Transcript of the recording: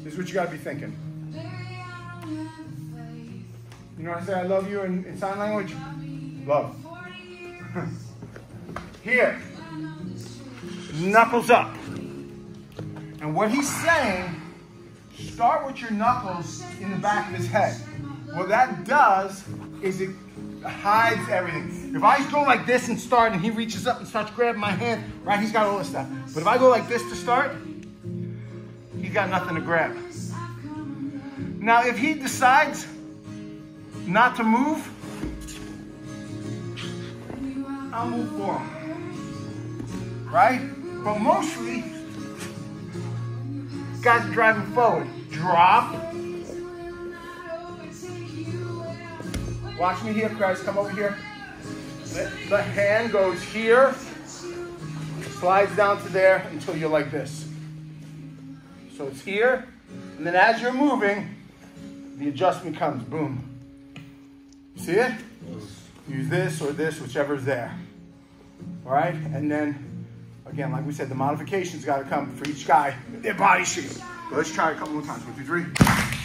This is what you got to be thinking. You know how to say I love you in sign language? Love. Here. Knuckles up. And what he's saying, start with your knuckles in the back of his head. What that does is it hides everything. If I go like this and start, and he reaches up and starts grabbing my hand, right, he's got all this stuff. But if I go like this to start, he's got nothing to grab. Now, if he decides not to move, I'll move for him, right? But mostly, guys are driving forward. Drop. Watch me here, Christ. Come over here. The hand goes here, slides down to there until you're like this. So it's here, and then as you're moving, the adjustment comes. Boom. See it? Use this or this, whichever's there. All right? And then, again, like we said, the modification's got to come for each guy, their body shape. So let's try it a couple more times. 1, 2, 3.